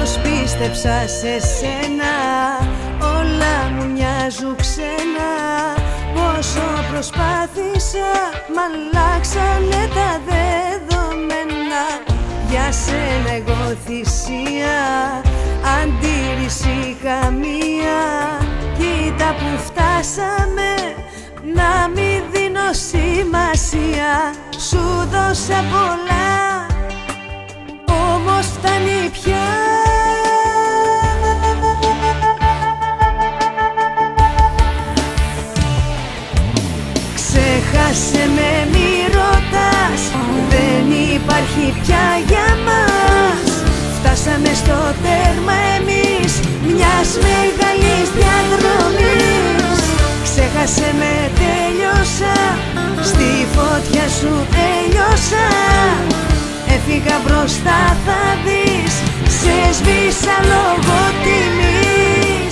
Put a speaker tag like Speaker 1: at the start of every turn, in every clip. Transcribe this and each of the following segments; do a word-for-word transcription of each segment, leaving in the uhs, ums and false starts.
Speaker 1: πως πίστεψα σε σένα, όλα μου μοιάζουν ξένα. Πόσο προσπάθησα, μ' αλλάξανε τα δεδομένα. Για σένα εγώ θυσία, αντίρρηση καμία. Κοίτα που φτάσαμε, να μην δίνω σημασία. Σου δώσα πολλά, όμως φτάνει πια. Ξέχασε με, μη ρωτάς, δεν υπάρχει πια για μας. Φτάσαμε στο τέρμα εμείς μιας μεγάλης διαδρομής. Ξέχασε με, τέλειωσα, στη φωτιά σου τέλειωσα. Έφυγα μπροστά θα δεις, σε σβήσα λόγω τιμής.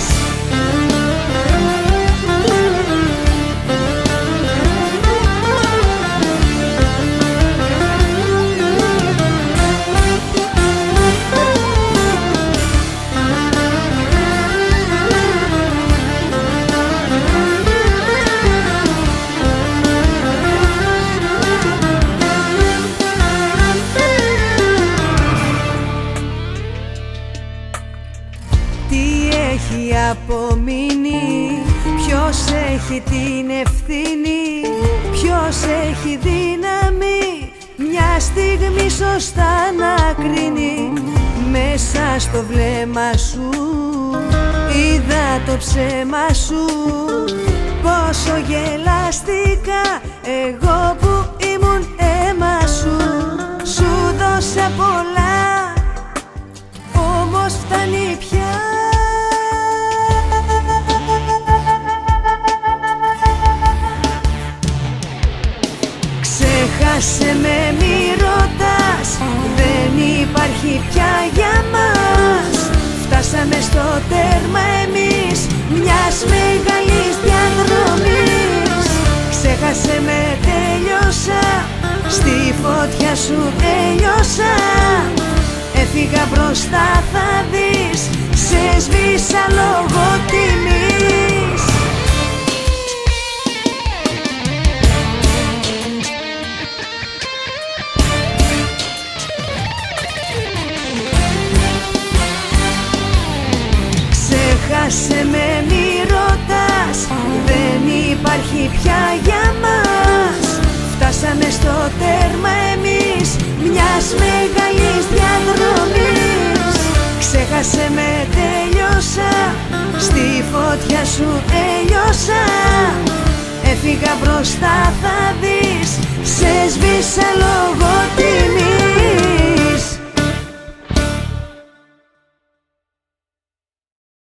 Speaker 1: Έχει απομείνει, ποιος έχει την ευθύνη, ποιος έχει δύναμη μια στιγμή σωστά να κρίνει. Μέσα στο βλέμμα σου είδα το ψέμα σου, πόσο γελάστηκα εγώ που ήμουν αίμα σου. Σου δώσα πολλά, όμως φτάνει πια. Ξέχασε με, μη ρωτάς, δεν υπάρχει πια για μας. Φτάσαμε στο τέρμα εμείς μιας μεγάλης διαδρομής. Ξέχασε με, τέλειωσα, στη φωτιά σου τέλειωσα. Έφυγα μπροστά θα δεις, σε σβήσα λόγω τιμής. Ξέχασε με, μη ρωτάς, δεν υπάρχει πια για μας. Φτάσαμε στο τέρμα εμείς μιας μεγάλης διαδρομής. Ξέχασε με, τέλειωσα, στη φωτιά σου τέλειωσα. Έφυγα μπροστά θα δεις, σε σβήσα λόγω